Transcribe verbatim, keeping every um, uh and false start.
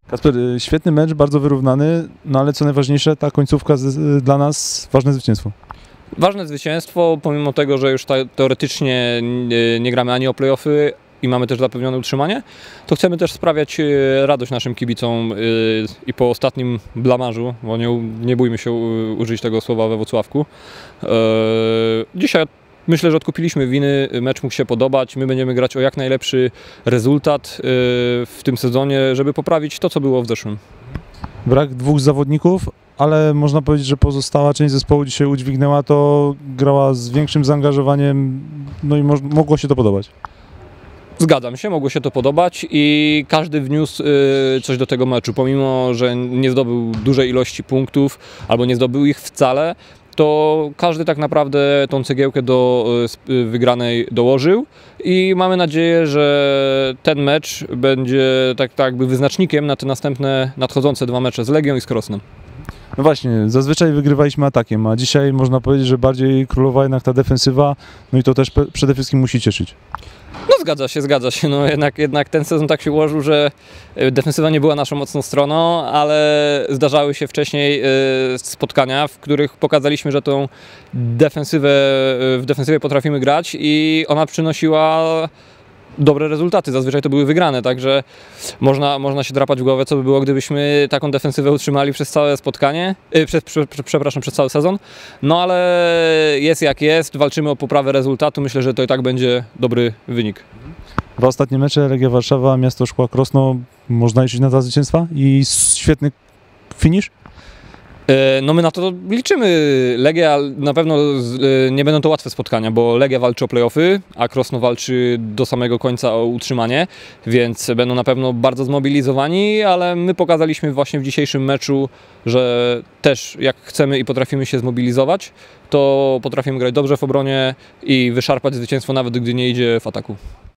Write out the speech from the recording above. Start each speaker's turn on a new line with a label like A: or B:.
A: Kacper, świetny mecz, bardzo wyrównany, no ale co najważniejsze, ta końcówka z, dla nas ważne zwycięstwo.
B: Ważne zwycięstwo, pomimo tego, że już ta, teoretycznie nie, nie gramy ani o play-offy i mamy też zapewnione utrzymanie, to chcemy też sprawiać radość naszym kibicom i po ostatnim blamarzu, bo nie, nie bójmy się użyć tego słowa we Włocławku. Dzisiaj myślę, że odkupiliśmy winy, mecz mógł się podobać, my będziemy grać o jak najlepszy rezultat w tym sezonie, żeby poprawić to, co było w zeszłym.
A: Brak dwóch zawodników, ale można powiedzieć, że pozostała część zespołu dzisiaj udźwignęła to, grała z większym zaangażowaniem, no i mo mogło się to podobać.
B: Zgadzam się, mogło się to podobać i każdy wniósł coś do tego meczu, pomimo że nie zdobył dużej ilości punktów albo nie zdobył ich wcale, to każdy tak naprawdę tą cegiełkę do wygranej dołożył i mamy nadzieję, że ten mecz będzie tak, tak jakby wyznacznikiem na te następne nadchodzące dwa mecze z Legią i z Krosnem.
A: No właśnie, zazwyczaj wygrywaliśmy atakiem, a dzisiaj można powiedzieć, że bardziej królowała jednak ta defensywa, no i to też przede wszystkim musi cieszyć.
B: No zgadza się, zgadza się. No jednak, jednak ten sezon tak się ułożył, że defensywa nie była naszą mocną stroną, ale zdarzały się wcześniej spotkania, w których pokazaliśmy, że tą defensywę, w defensywie potrafimy grać i ona przynosiła dobre rezultaty. Zazwyczaj to były wygrane, także można, można się drapać w głowę, co by było, gdybyśmy taką defensywę utrzymali przez całe spotkanie, yy, przez, prze, przepraszam, przez cały sezon. No ale jest jak jest, walczymy o poprawę rezultatu, myślę, że to i tak będzie dobry wynik.
A: Dwa ostatnie mecze, Legia Warszawa, Miasto Szkła Krosno, można liczyć na dwa zwycięstwa i świetny finish?
B: No my na to liczymy. Legia na pewno nie będą to łatwe spotkania, bo Legia walczy o play-offy, a Krosno walczy do samego końca o utrzymanie, więc będą na pewno bardzo zmobilizowani, ale my pokazaliśmy właśnie w dzisiejszym meczu, że też jak chcemy i potrafimy się zmobilizować, to potrafimy grać dobrze w obronie i wyszarpać zwycięstwo nawet gdy nie idzie w ataku.